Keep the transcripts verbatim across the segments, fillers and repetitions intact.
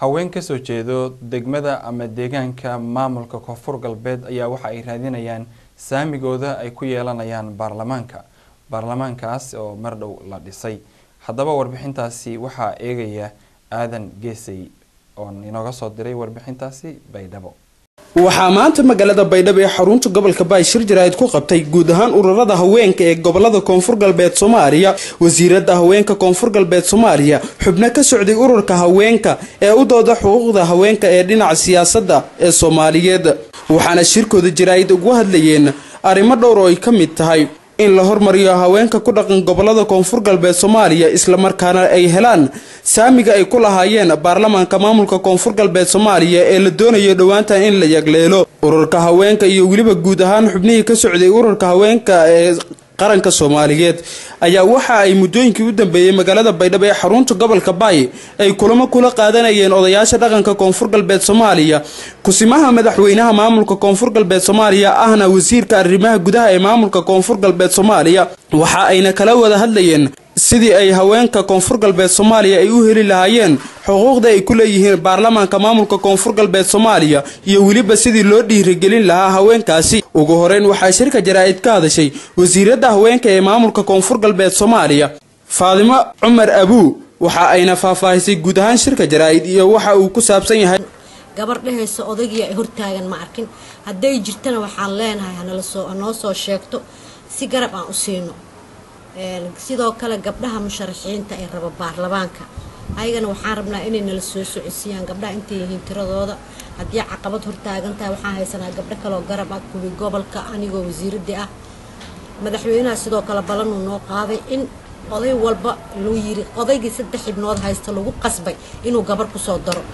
haween ka soo jeedo degmada ama deegaanka maamulka Koonfur Galbeed ayaa waxa ay raadinayaan saamigooda ay ku yeelanayaan baarlamaanka baarlamaankaas oo mar dhow la dhisay haddaba warbixintaasi waxa eegaya aadan geesay oo inooga soo diray warbixintaasi Baydhabo waxaa maanta magaalada Baydhabo ee xarunta gobolka Bay shir jiraayid ku qabtay guud ahaan ururada haweenka ee gobolada Koonfur Galbeed Soomaaliya wasiirada haweenka Koonfur Galbeed Soomaaliya xubno ka socday ururka haweenka ee u dooda xuquuqda haweenka ee dhinaca siyaasadda ee Soomaaliyeed waxaana shirkooda jiraayid ugu hadlayeen arrimo dhowr oo ay ka mid tahay in la hormariyo haweenka ku dhaqan gobolada Koonfur Galbeed Soomaaliya isla markaana ay helaan saamiga ay ku lahaayeen baarlamaanka maamulka Koonfur Galbeed Soomaaliya ee la doonayo dhawaanta in la yagleelo ururka haweenka iyo waliba guud ahaan xubnihii ka socday ururka haweenka ee qaranka Soomaaliyeed ayaa waxa ay muddooyinkii u dambeeyay magaalada Baydhabo ee xarunta gobolka Bay ay kulamo kula qaadanayeen odayaasha dhaqanka Koonfur Galbeed Soomaaliya kusimaha madaxweynaha maamulka Koonfur Galbeed Soomaaliya ahna wasiirka arrimaha gudaha ee maamulka Koonfur Galbeed Soomaaliya waxa ayna kala wada hadlayeen sidii ay haweenka Koonfur Galbeed Soomaaliya ay u heli lahaayeen xuquuqda ay ku leeyihiin baarlamaanka maamulka Koonfur Galbeed Soomaaliya iyo waliba sidii loo dhiirigelin lahaa haweenkaasi ugu horeyn waxa shirka jaraa'id ka hadashay wasiirada haweenka ee maamulka Koonfur Galbeed Soomaaliya Faadimo Umar Abu waxa ayna faahfaahisay guud ahaan shirka jaraa'id iyo waxa uu ku saabsan yahay gabardhaysa odayga ay hortaagan ma arkin haday jirtana waxaan leenahay hana la soo noo soo sheegto si garab aan u siino een sidoo kale gabdhaha musharaxiinta ee raba baarlamaanka ayagana waxaan rabnaa inay nala soo socodsiiyaan gabdhaha intay yihiin tiradooda haddii caqabad hortaagan tahay waxaan haysanaa gabdho kale oo garab ah kuwi gobolka anigoo wasiiradii ah madaxweynaha sidoo kale balan uu noo qaaday in oday walba loo yiri odaygii saddex xibnood haysta lagu qasbay inuu gabar ku soo daro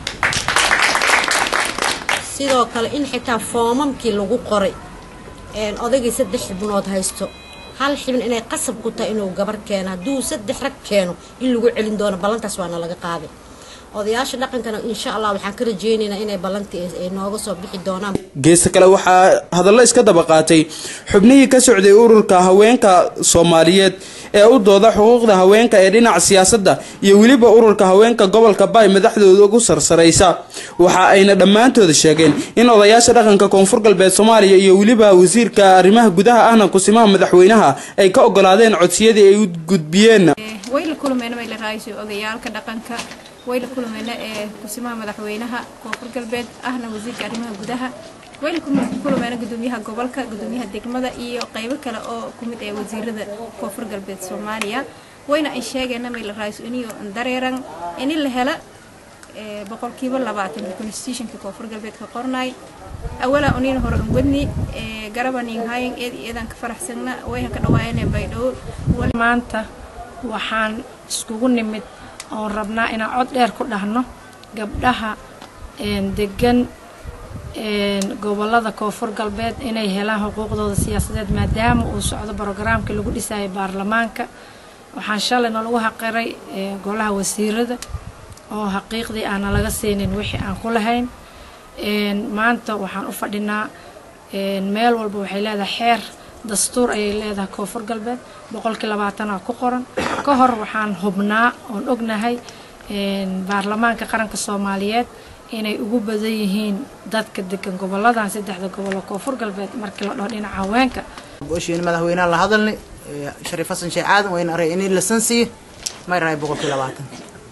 sidoo kale in xitaa foomamkii lagu qoray een odaygii saddex xibnood haysto hal xibin inay qasab ku tahay inuu gabar keeno haduu saddex rag keeno in lagu celin doono balantaas waana laga qaaday odayaasha dhaqankana insha Allah waxaan ka rajeynaynaa inay balantii ay nooga soo bixi doonaan geesta kale waxa hadallo iska daba qaatay xubnihii ka socday ururka haweenka Soomaaliyeed ee u dooda xuquuqda haweenka ee dhinaca siyaasadda iyo waliba ururka haweenka gobolka Bay madaxdooda ugu sarsaraysa waxa ayna dhamaantood sheegeen in odayaasha dhaqanka Koonfur Galbeed Soomaaliya iyo waliba wasiirka arrimaha gudaha ahna kusimaha madaxweynaha ay ka ogolaadeen codsiyadii ay u gudbiyeen way la kulmeen way la raayay odayaalka dhaqanka way la kulmeen ee kusimaha madaxweynaha Koonfur Galbeed ahna wasiirka arrimaha gudaha way la kulmeen gudoomiyaha gobolka gudoomiyaha degmada iyo qaybo kale oo kumid ee wasiirada Koonfur Galbeed Soomaaliya wayna ay sheegeen in la raayay inuu dareeran in la hela ee boqolkiiba labaatan constitutionka Koonfur Galbeed ka qornay awala unin hore wadni ee garabanin hayn eedan ka faraxsana way ka dhawaayeen Baydhabo maanta waxaan iskugu nimid oo rabnaa inaan cod dheer ku dhahno gabdhaha een degan een gobolada Koonfur Galbeed inay helaan xuquuqdooda siyaasadeed maadaama uu socdo barnaamijka lagu dhisay baarlamaanka waxaan shalay noo lagu xaqiray golaha wasiirada oo xaqiiqdii aan laga seenin wixii aan ku lahayn een maanta waxaan u fadhinaa een meel walba waxay leedahay xeer dastuur ay leedahay Koonfur Galbeed boqolkiiba labaatan ku qoran ka hor waxaan hubnaa oo ognahay in baarlamaanka qaranka Soomaaliyeed inay ugu badan yihiin dadka degan goboladan saddexda gobol oo Koonfur Galbeed markii la dhaho dhinaca haweenka booshin madaxweynaha la hadalnay Shariif Xasan Sheekh Aadan wayna aray in la sansiyo may raay boqolkiiba labaatan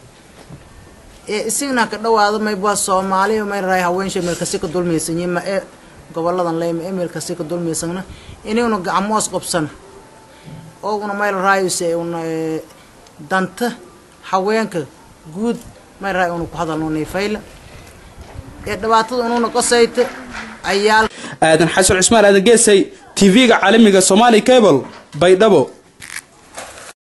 ee isina ka dhawaado may baa Soomaaliya may raay haweenka meel kasi ka dulmeysan yihiin ee goboladan leeyma email kasi ka dulmeysan inuu gacmoos qabsan oo una meel raayisay una danta haweenka guud may raay unu ku hadalno neefayla ee dhawaatada unu qosayta ayaal aadan xasan Cismaan aadan geesay T V-ga caalamiga Somali Cable Baydhabo.